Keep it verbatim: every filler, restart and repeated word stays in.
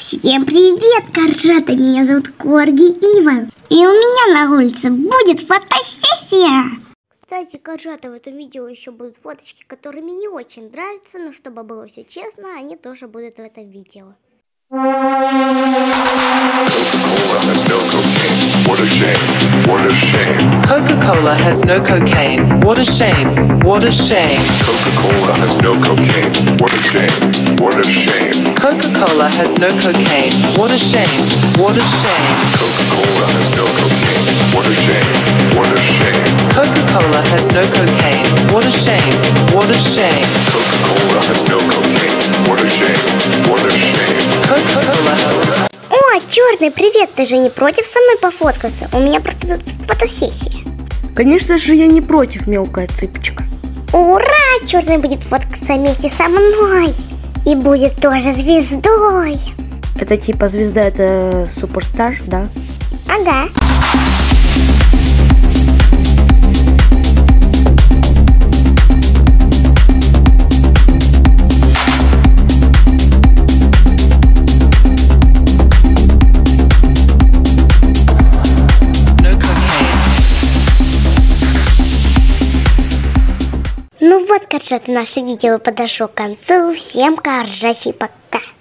Всем привет, коржата! Меня зовут Корги Иван. И у меня на улице будет фотосессия. Кстати, коржата, в этом видео еще будут фоточки, которые мне не очень нравятся, но чтобы было все честно, они тоже будут в этом видео. Coca-Cola has no cocaine. What a shame. What a shame. Coca-Cola has no cocaine. What a shame. What a shame. Coca-Cola has no cocaine. What a shame. What a shame. Coca-Cola has no cocaine. What a shame. What a shame. Coca-Cola has no cocaine. What a shame. What a shame. Coca-Cola has no cocaine. What a shame. What a shame. Coca-Cola. О, черный, привет! Ты же не против со мной пофоткаться? У меня просто тут фотосессия. Конечно же, я не против, мелкая цыпочка. Ура! Черный будет фоткаться вместе со мной. И будет тоже звездой. Это типа звезда, это суперстар, да? Ага. Ну вот, коржат, наше видео подошло к концу. Всем коржачий пока.